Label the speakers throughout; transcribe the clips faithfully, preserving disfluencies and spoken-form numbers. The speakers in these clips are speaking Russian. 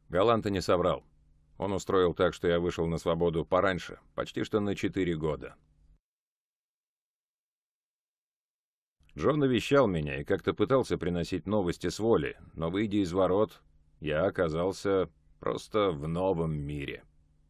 Speaker 1: Галанта не соврал. Он устроил так, что я вышел на свободу пораньше, почти что на четыре года. Джо навещал меня и как-то пытался приносить новости с воли, но, выйдя из ворот, я оказался просто в новом мире.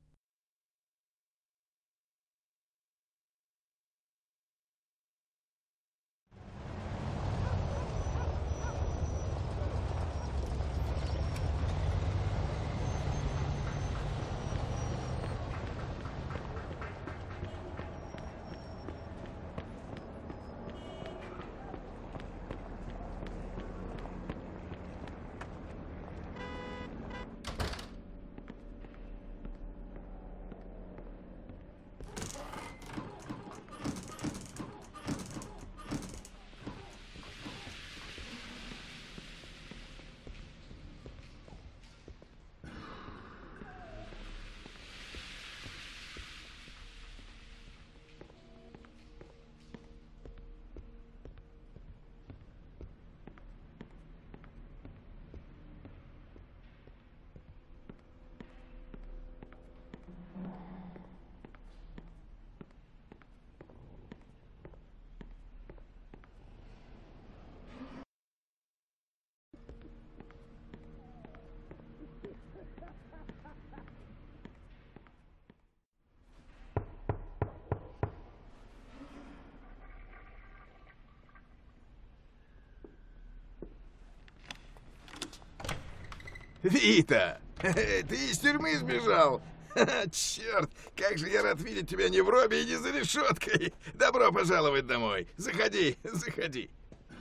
Speaker 2: Вита, ты из тюрьмы сбежал? Черт, как же я рад видеть тебя не в робе и не за решеткой. Добро пожаловать домой. Заходи, заходи.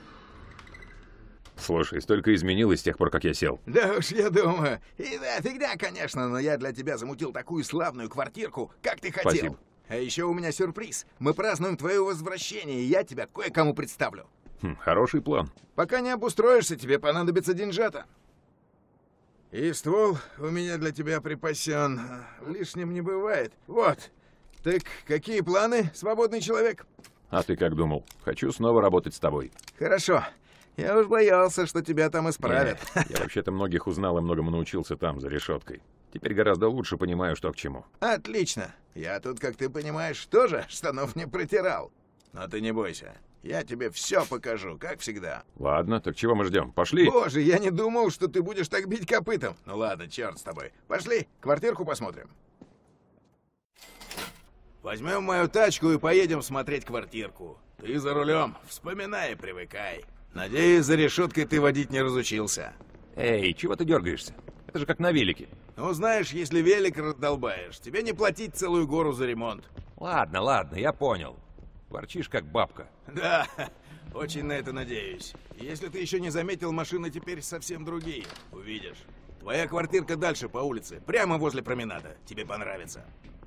Speaker 1: Слушай, столько изменилось с тех пор, как я сел.
Speaker 2: Да уж, я думаю. И да, фигня, конечно, но я для тебя замутил такую славную квартирку, как ты хотел.
Speaker 1: Спасибо.
Speaker 2: А еще у меня сюрприз. Мы празднуем твое возвращение, и я тебя кое-кому представлю.
Speaker 1: Хм, хороший план.
Speaker 2: Пока не обустроишься, тебе понадобится деньжата. И ствол у меня для тебя припасен. Лишним не бывает. Вот. Так какие планы, свободный человек?
Speaker 1: А ты как думал? Хочу снова работать с тобой.
Speaker 2: Хорошо. Я уж боялся, что тебя там исправят.
Speaker 1: Не, я вообще-то многих узнал и многому научился там, за решеткой. Теперь гораздо лучше понимаю, что к чему.
Speaker 2: Отлично. Я тут, как ты понимаешь, тоже штанов не протирал. Но ты не бойся. Я тебе все покажу, как всегда.
Speaker 1: Ладно, так чего мы ждем? Пошли!
Speaker 2: Боже, я не думал, что ты будешь так бить копытом. Ну ладно, черт с тобой. Пошли, квартирку посмотрим. Возьмем мою тачку и поедем смотреть квартирку. Ты за рулем. Вспоминай и привыкай. Надеюсь, за решеткой ты водить не разучился.
Speaker 1: Эй, чего ты дергаешься? Это же как на велике.
Speaker 2: Ну, знаешь, если велик раздолбаешь, тебе не платить целую гору за ремонт.
Speaker 1: Ладно, ладно, я понял. Ворчишь, как бабка.
Speaker 2: Да, очень на это надеюсь. Если ты еще не заметил, машины теперь совсем другие. Увидишь. Твоя квартирка дальше по улице, прямо возле променада. Тебе понравится.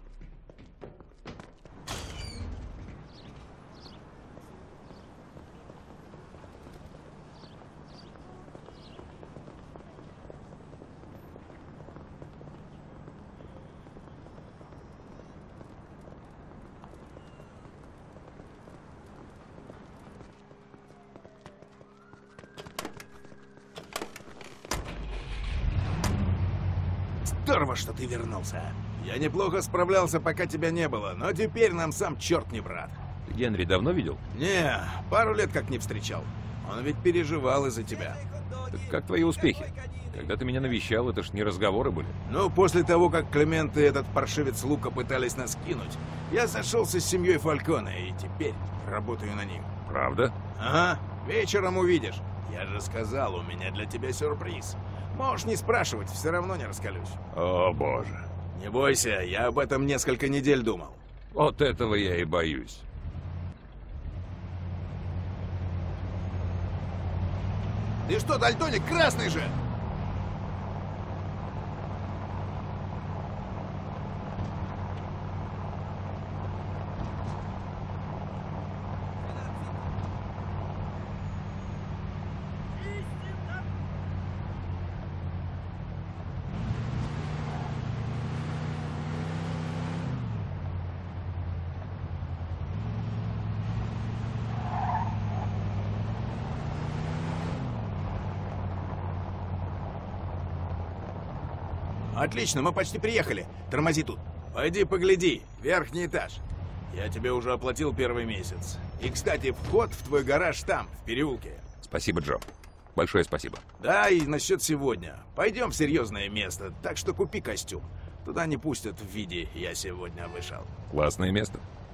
Speaker 2: Здорово, что ты вернулся. Я неплохо справлялся, пока тебя не было, но теперь нам сам черт не брат.
Speaker 1: Ты Генри давно видел?
Speaker 2: Не, пару лет как не встречал. Он ведь переживал из-за тебя.
Speaker 1: Так как твои успехи? Когда ты меня навещал, это ж не разговоры были.
Speaker 2: Ну, после того, как Клемент и этот паршивец Лука пытались нас кинуть, я сошелся с семьей Фальконе и теперь работаю на них.
Speaker 1: Правда?
Speaker 2: Ага, вечером увидишь. Я же сказал, у меня для тебя сюрприз. Можешь не спрашивать, все равно не раскалюсь.
Speaker 1: О, боже.
Speaker 2: Не бойся, я об этом несколько недель думал.
Speaker 1: Вот этого я и боюсь.
Speaker 2: Ты что, дальтоник, красный же! Отлично, мы почти приехали. Тормози тут. Пойди погляди, верхний этаж. Я тебе уже оплатил первый месяц. И, кстати, вход в твой гараж там, в переулке.
Speaker 1: Спасибо, Джо. Большое спасибо.
Speaker 2: Да, и насчет сегодня. Пойдем в серьезное место, так что купи костюм. Туда не пустят в виде «я сегодня вышел».
Speaker 1: Классное место.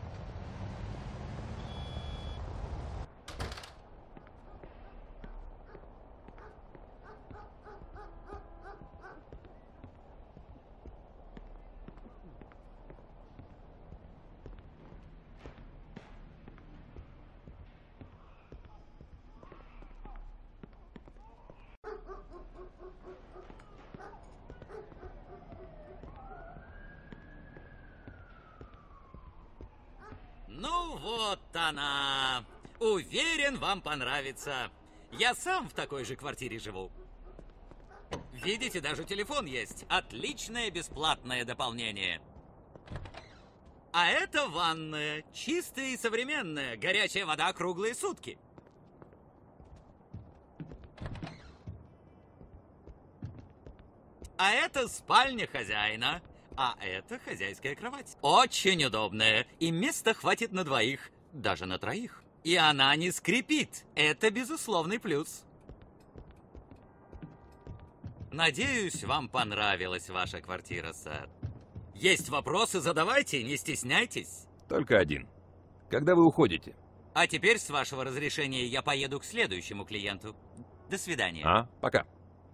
Speaker 3: Ну вот она. Уверен, вам понравится. Я сам в такой же квартире живу. Видите, даже телефон есть. Отличное бесплатное дополнение. А это ванная. Чистая и современная. Горячая вода круглые сутки. А это спальня хозяина. А это хозяйская кровать. Очень удобная. И места хватит на двоих. Даже на троих. И она не скрипит. Это безусловный плюс. Надеюсь, вам понравилась ваша квартира, сэр. Есть вопросы, задавайте, не стесняйтесь.
Speaker 1: Только один. Когда вы уходите?
Speaker 3: А теперь, с вашего разрешения, я поеду к следующему клиенту. До свидания.
Speaker 1: А, пока.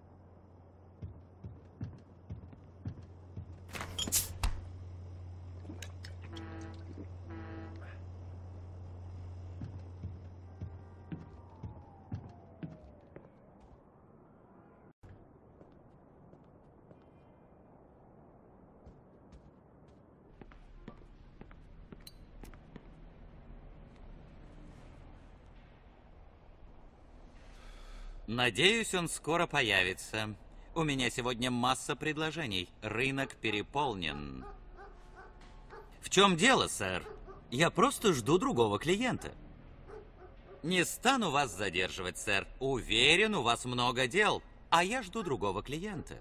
Speaker 3: Надеюсь, он скоро появится. У меня сегодня масса предложений. Рынок переполнен. В чем дело, сэр? Я просто жду другого клиента. Не стану вас задерживать, сэр. Уверен, у вас много дел. А я жду другого клиента.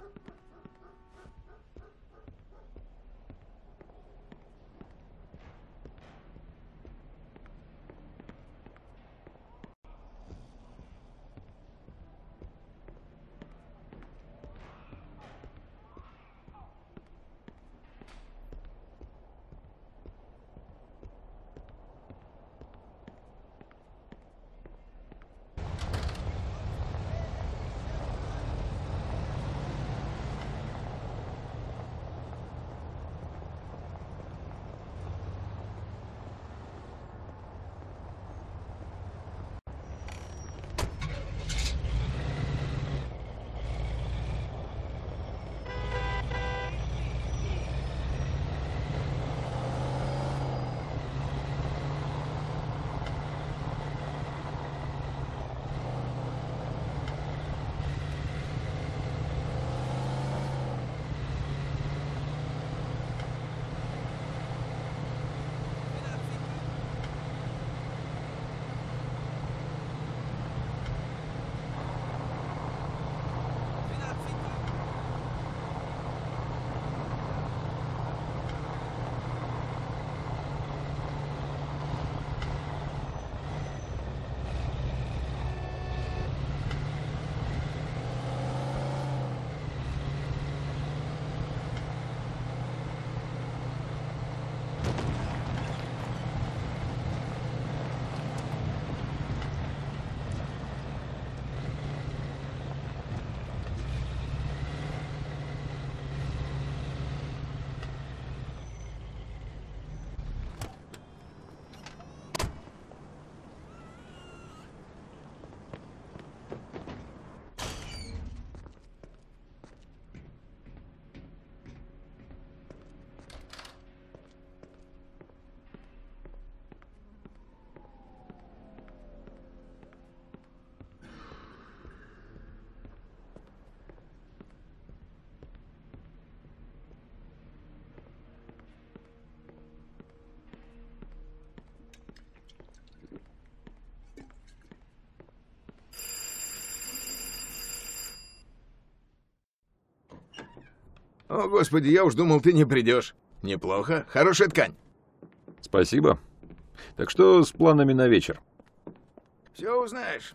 Speaker 2: О, господи, я уж думал, ты не придешь. Неплохо. Хорошая ткань.
Speaker 1: Спасибо. Так что с планами на вечер?
Speaker 2: Все узнаешь.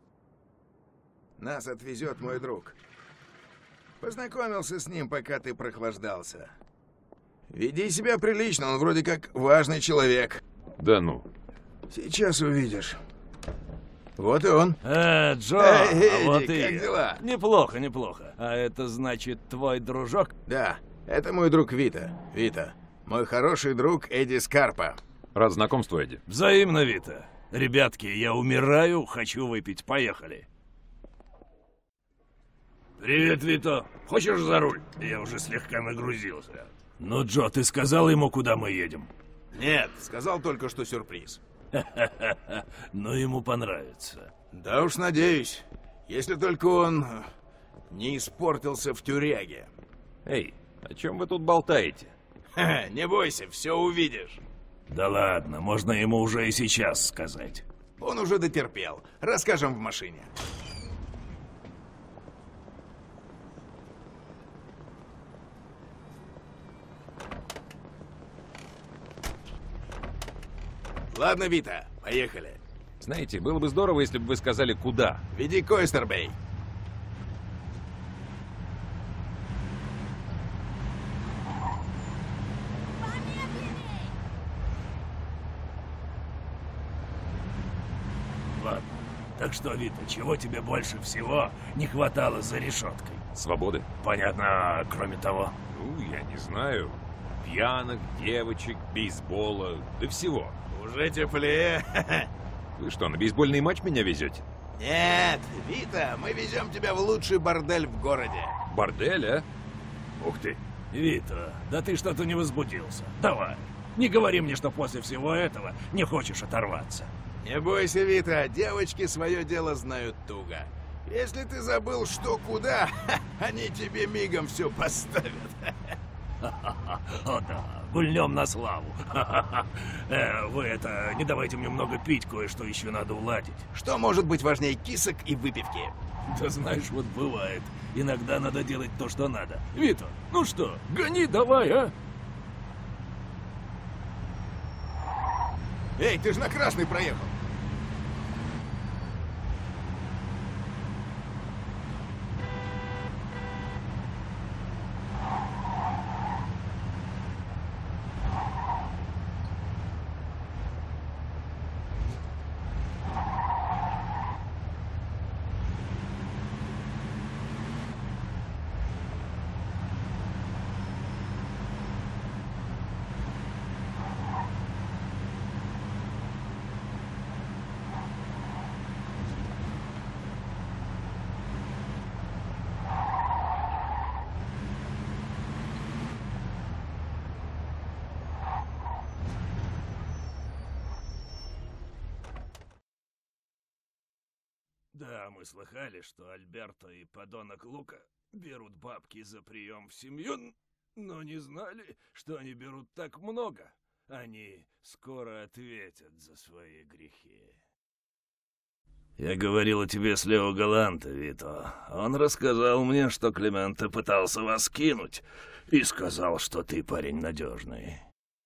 Speaker 2: Нас отвезет мой друг. Познакомился с ним, пока ты прохлаждался. Веди себя прилично, он вроде как важный человек.
Speaker 1: Да ну.
Speaker 2: Сейчас увидишь. Вот и он.
Speaker 4: Э, Джо,
Speaker 2: Эй,
Speaker 4: а
Speaker 2: Эдди,
Speaker 4: вот
Speaker 2: как
Speaker 4: и...
Speaker 2: дела?
Speaker 4: Неплохо, неплохо. А это значит твой дружок?
Speaker 2: Да, это мой друг Вита. Вита. Мой хороший друг Эдди Скарпа.
Speaker 1: Рад знакомству, Эдди.
Speaker 4: Взаимно, Вита. Ребятки, я умираю, хочу выпить. Поехали. Привет, Вито. Хочешь за руль? Я уже слегка нагрузился. Ну, Джо, ты сказал ему, куда мы едем?
Speaker 2: Нет, сказал только, что сюрприз.
Speaker 4: Ну, ему понравится.
Speaker 2: Да уж надеюсь. Если только он э, не испортился в тюряге.
Speaker 1: Эй, о чем вы тут болтаете?
Speaker 2: Ха-ха, не бойся, все увидишь.
Speaker 4: Да ладно, можно ему уже и сейчас сказать.
Speaker 2: Он уже дотерпел. Расскажем в машине. Ладно, Вита, поехали.
Speaker 1: Знаете, было бы здорово, если бы вы сказали, куда.
Speaker 2: Веди к Ойстербей.
Speaker 4: Ладно. Так что, Вита, чего тебе больше всего не хватало за решеткой?
Speaker 1: Свободы?
Speaker 4: Понятно, а кроме того.
Speaker 1: Ну, я не знаю. Пьяных, девочек, бейсбола, да всего.
Speaker 2: Уже теплее.
Speaker 1: Вы что, на бейсбольный матч меня везете?
Speaker 2: Нет, Вита, мы везем тебя в лучший бордель в городе.
Speaker 1: Бордель, а?
Speaker 4: Ух ты. Вита, да ты что-то не возбудился. Давай. Не говори мне, что после всего этого не хочешь оторваться.
Speaker 2: Не бойся, Вита, девочки свое дело знают туго. Если ты забыл, что куда, они тебе мигом все поставят.
Speaker 4: О да, гульнем на славу. Э, вы это, не давайте мне много пить, кое-что еще надо уладить.
Speaker 2: Что может быть важнее кисок и выпивки?
Speaker 4: Да знаешь, вот бывает. Иногда надо делать то, что надо. Вита, ну что, гони давай, а?
Speaker 2: Эй, ты же на красный проехал.
Speaker 4: Да, мы слыхали, что Альберто и подонок Лука берут бабки за прием в семью, но не знали, что они берут так много. Они скоро ответят за свои грехи. Я говорил о тебе с Лео Галанте, Вито. Он рассказал мне, что Клименте пытался вас кинуть, и сказал, что ты парень надежный.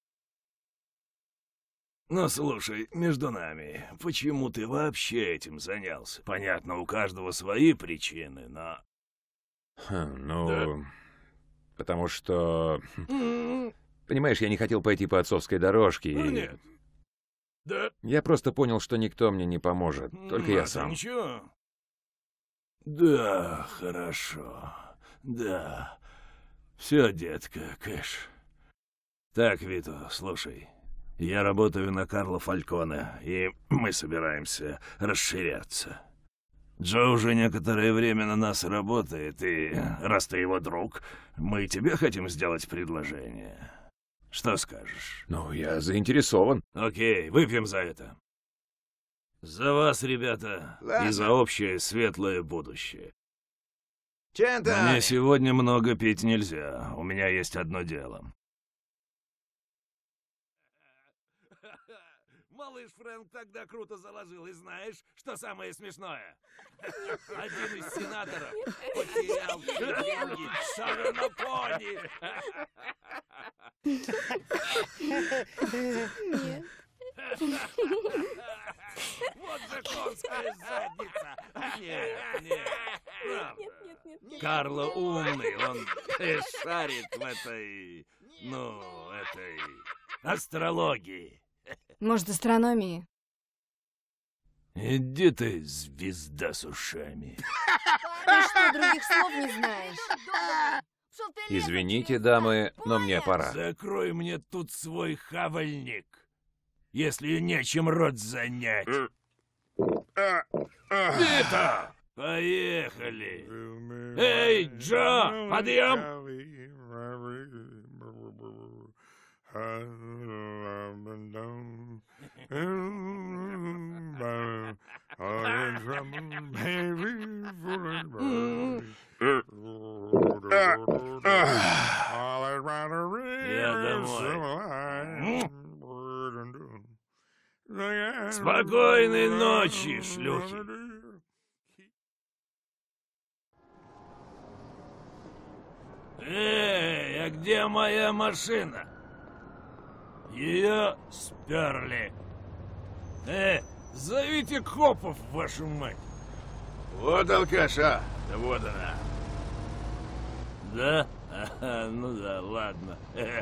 Speaker 4: Ну, слушай, между нами, почему ты вообще этим занялся? Понятно, у каждого свои причины, но...
Speaker 1: Хм, ну...
Speaker 4: Да.
Speaker 1: Потому что...
Speaker 4: М-м.
Speaker 1: Понимаешь, я не хотел пойти по отцовской дорожке.
Speaker 4: Ну,
Speaker 1: и...
Speaker 4: нет. Да.
Speaker 1: Я просто понял, что никто мне не поможет. Только
Speaker 4: М,
Speaker 1: я
Speaker 4: а
Speaker 1: сам.
Speaker 4: Ничего. Да, хорошо. Да. Все, детка, кэш. Так, Вито, слушай. Я работаю на Карло Фальконе, и мы собираемся расширяться. Джо уже некоторое время на нас работает, и раз ты его друг, мы тебе хотим сделать предложение. Что скажешь?
Speaker 1: Ну, я заинтересован.
Speaker 4: Окей, выпьем за это. За вас, ребята,
Speaker 2: Ладно.
Speaker 4: и за общее светлое будущее.
Speaker 2: Чента!
Speaker 4: Мне сегодня много пить нельзя, у меня есть одно дело. Малыш Фрэнк тогда круто заложил. И знаешь, что самое смешное? Один из сенаторов потерял деньги, сара на пони.
Speaker 5: Нет.
Speaker 4: Вот же конская задница. Нет, нет, правда.
Speaker 5: Нет, нет, нет, нет.
Speaker 4: Карло умный, он э, шарит в этой, ну, этой астрологии.
Speaker 5: Может, астрономии?
Speaker 4: Иди ты, звезда с ушами.
Speaker 5: Ты что, других слов не знаешь?
Speaker 1: Извините, дамы, но мне пора.
Speaker 4: Закрой мне тут свой хавальник, если нечем рот занять. Вита! Поехали! Эй, Джо, подъем! Я домой. Спокойной ночи, шлюхи. Эй, а где моя машина? Ее сперли. Э, зовите копов, вашу мать.
Speaker 2: Вот алкаша. Да вот она.
Speaker 4: Да? Ага, ну да, ладно.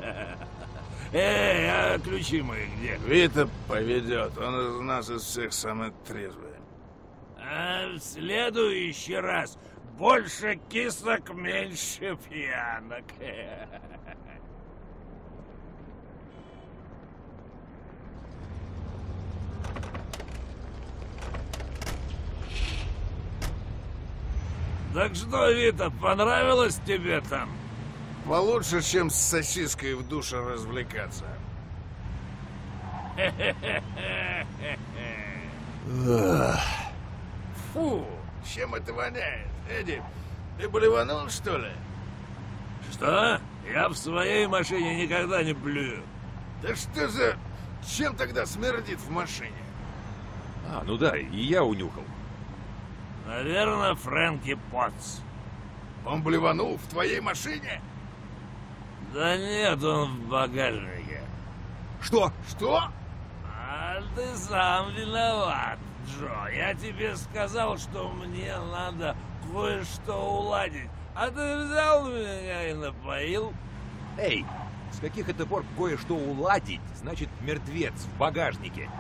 Speaker 4: Эй, а ключи мои где?
Speaker 2: Вита поведет. Он из нас из всех самый трезвый.
Speaker 4: А в следующий раз больше кисок, меньше пьянок. Так что, Вита, понравилось тебе там?
Speaker 2: Получше, чем с сосиской в душе развлекаться. Фу, чем это воняет? Эдди, ты блеванул, что ли?
Speaker 4: Что? Я в своей машине никогда не блюю.
Speaker 2: Да что за... Чем тогда смердит в машине?
Speaker 1: А, ну да, и я унюхал.
Speaker 4: Наверное, Фрэнки Потс.
Speaker 2: Он блеванул в твоей машине?
Speaker 4: Да нет, он в багажнике.
Speaker 2: Что? Что?
Speaker 4: А ты сам виноват, Джо. Я тебе сказал, что мне надо кое-что уладить. А ты взял меня и напоил.
Speaker 1: Эй, с каких это пор кое-что уладить, значит мертвец в багажнике?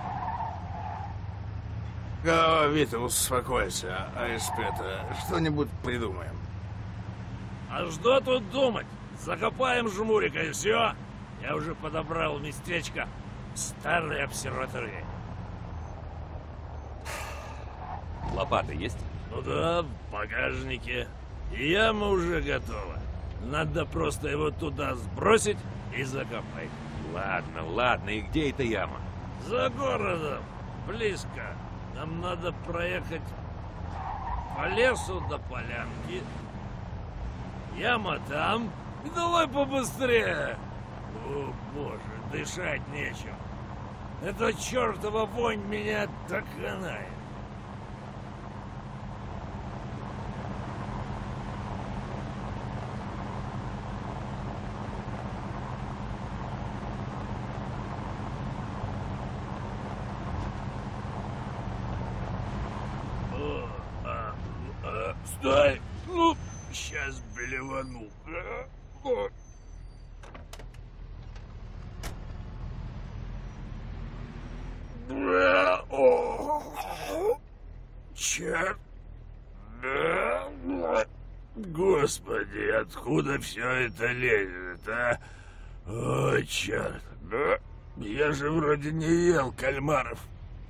Speaker 2: О, Вита, успокойся. А эс пи-то что-нибудь придумаем.
Speaker 4: А что тут думать? Закопаем жмурика и все. Я уже подобрал местечко в старой обсерватории.
Speaker 1: Лопата есть?
Speaker 4: Ну да, в багажнике. И яма уже готова. Надо просто его туда сбросить и закопать.
Speaker 1: Ладно, ладно, и где эта яма?
Speaker 4: За городом. Близко. Нам надо проехать по лесу до полянки. Яма там. И давай побыстрее. О, боже, дышать нечем. Эта чертова вонь меня доконает. О, а, а, стой! Ну, сейчас блевану. А, о. Бля, о, черт. Да, Господи, откуда все это лезет, а? О, черт. Да, я же вроде не ел кальмаров.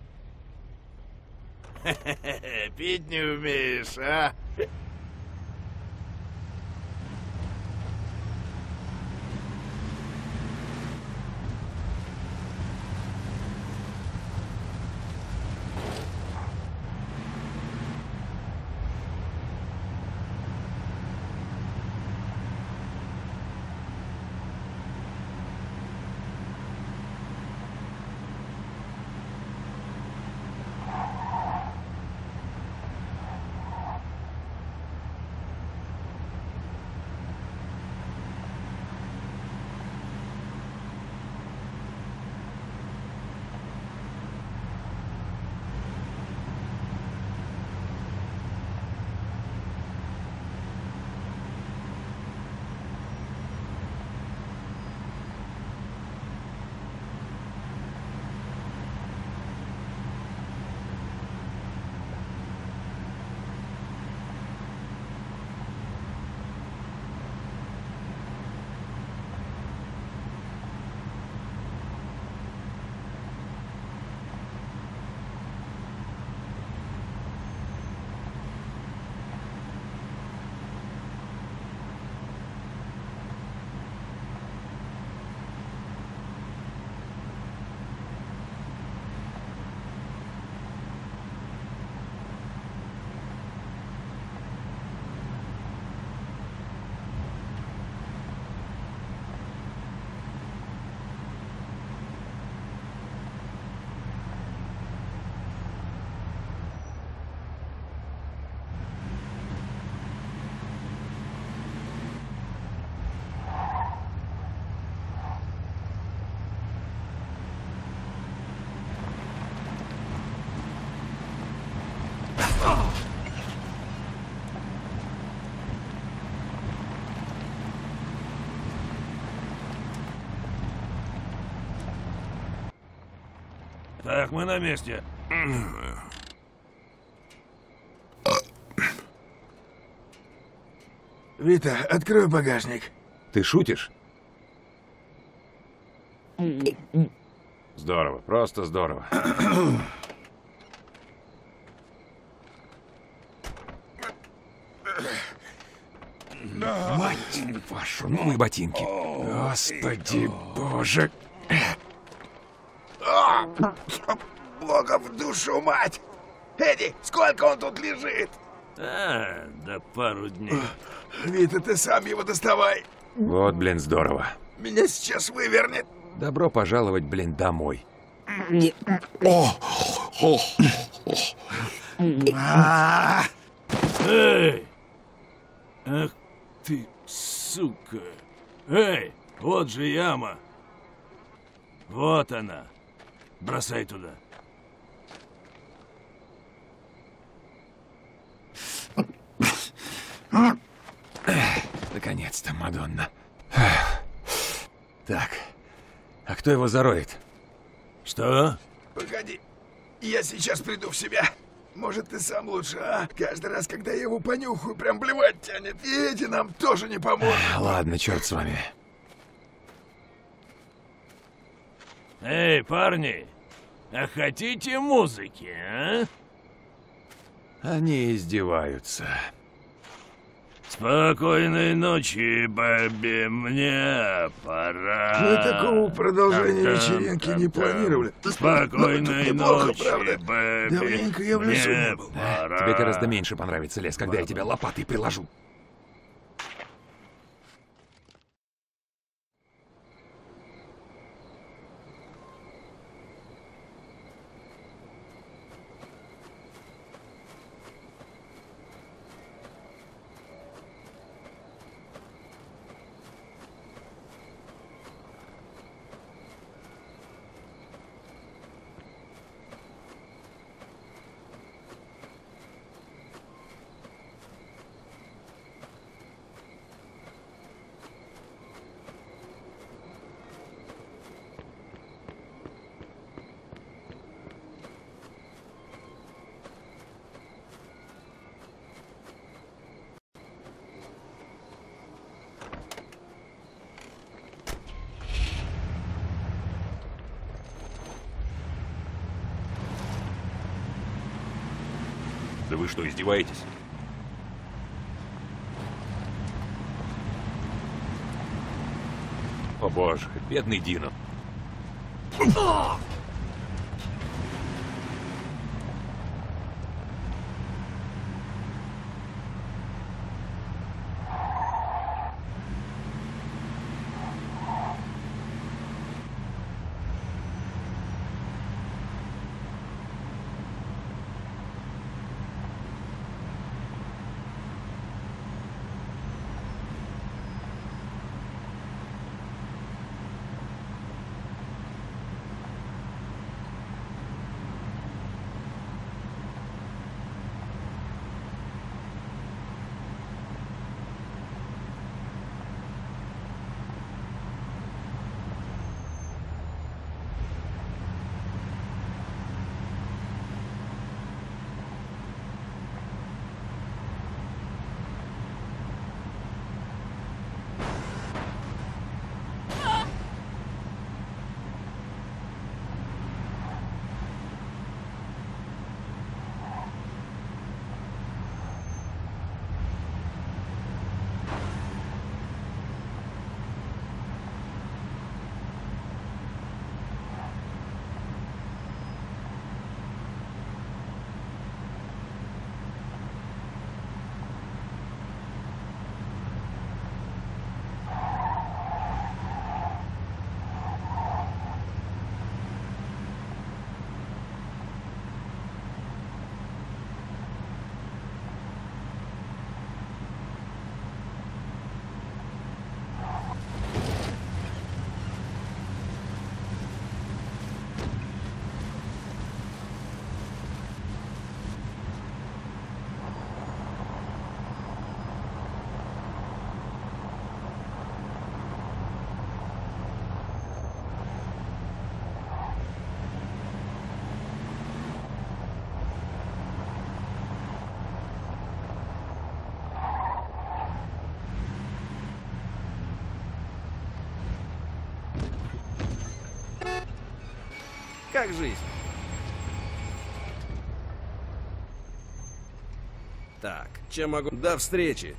Speaker 2: Пить не умеешь, а?
Speaker 4: Так, мы на месте.
Speaker 2: Вита, открой багажник.
Speaker 1: Ты шутишь? Здорово, просто здорово.
Speaker 6: Мать вашу, ну и ботинки. Господи боже.
Speaker 2: Бога в душу, мать! Эдди, сколько он тут лежит?
Speaker 4: А, да пару дней.
Speaker 2: Вита, ты сам его доставай.
Speaker 1: Вот, блин, здорово.
Speaker 2: Меня сейчас вывернет.
Speaker 1: Добро пожаловать, блин, домой.
Speaker 2: А,
Speaker 4: Эй! Ах ты, сука! Эй, вот же яма. Вот она. Бросай туда.
Speaker 6: Наконец-то, Мадонна. Так, а кто его зароет?
Speaker 4: Что?
Speaker 2: Погоди, я сейчас приду в себя. Может, ты сам лучше, а? Каждый раз, когда я его понюхаю, прям блевать тянет. И эти нам тоже не поможет.
Speaker 6: Ладно, черт с вами.
Speaker 4: Эй, парни, а хотите музыки, а?
Speaker 6: Они издеваются.
Speaker 4: Спокойной ночи, Бэби, мне пора.
Speaker 2: Мы такого продолжения
Speaker 4: Там-там,
Speaker 2: вечеринки не
Speaker 4: там-там.
Speaker 2: планировали.
Speaker 4: Спокойной
Speaker 2: Но тут неплохо,
Speaker 4: ночи,
Speaker 2: правда?
Speaker 4: Бэби,
Speaker 2: Давненько я в лесу
Speaker 4: мне
Speaker 2: не был.
Speaker 4: пора.
Speaker 6: Тебе гораздо меньше понравится лес, когда я тебя лопатой приложу.
Speaker 1: Да вы что, издеваетесь? О боже, бедный Дино.
Speaker 7: Как жизнь? Так, чем могу... До встречи.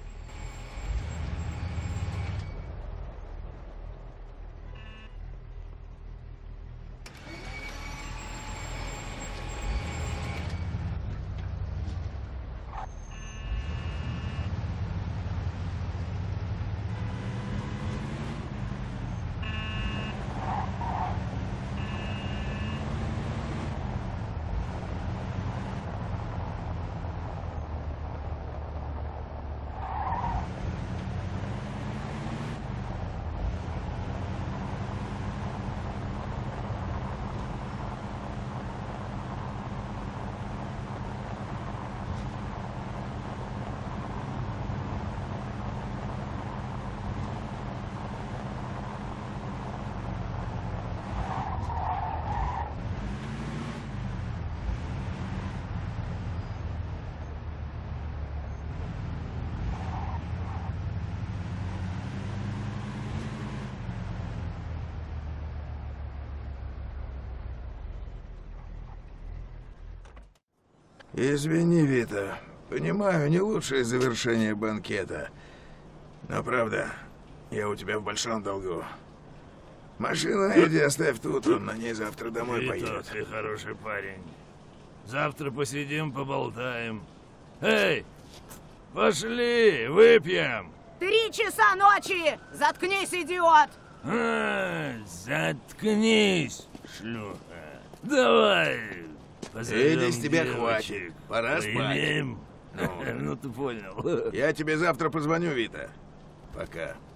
Speaker 2: Извини, Вита. Понимаю, не лучшее завершение банкета. Но правда, я у тебя в большом долгу. Машину Эдди оставь тут, он на ней завтра домой
Speaker 4: Вито,
Speaker 2: поедет.
Speaker 4: ты хороший парень. Завтра посидим, поболтаем. Эй, пошли, выпьем.
Speaker 8: Три часа ночи! Заткнись, идиот!
Speaker 4: А, заткнись, шлюха. Давай. позовем
Speaker 2: Эдди, с тебя
Speaker 4: девочек.
Speaker 2: хватит. Пора спать.
Speaker 4: Поедим.
Speaker 2: Ну.
Speaker 4: Ну ты понял.
Speaker 2: Я тебе завтра позвоню, Вита. Пока.